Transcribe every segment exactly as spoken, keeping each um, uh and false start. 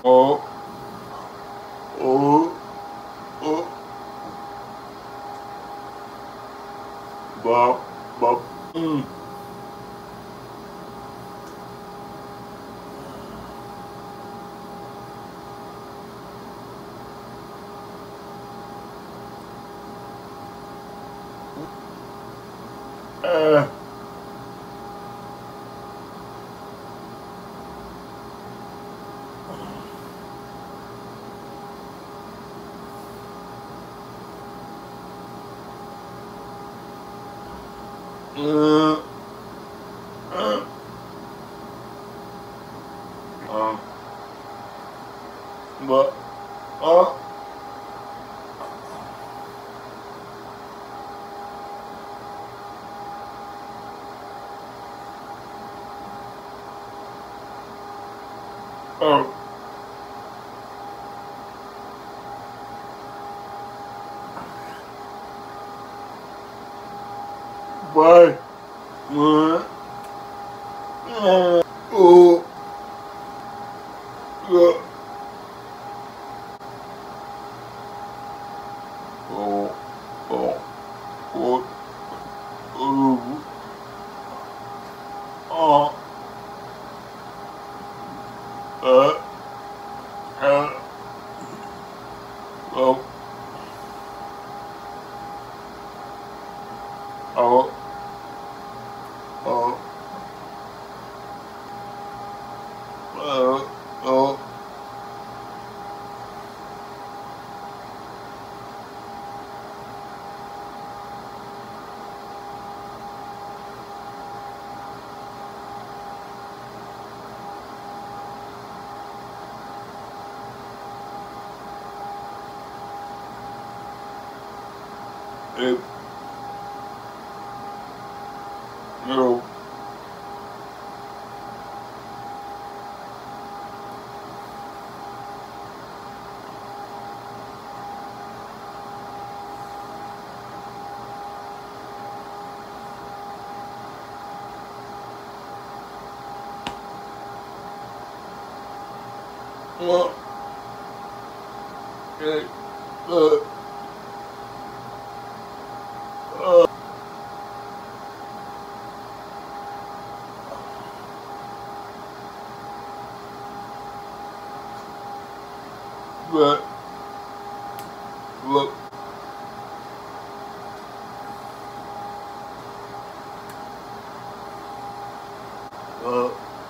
Oh. Oh. Oh. Bop. Bop. Mm. Uh. Uh. Uh. Uh. But. Uh. Oh. Bye. Uh. Uh. Oh. Uh. Oh. Oh. Oh. Oh. Oh. Uh. Uh. Oh. Oh. Oh. Uh. Oh. It. No. Well. It. Uh. Uh. But. Look. Uh.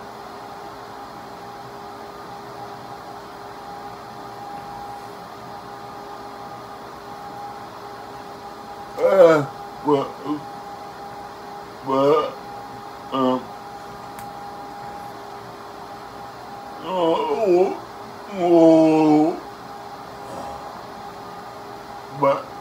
Uh. But. But. Um. Oh. Oh. But.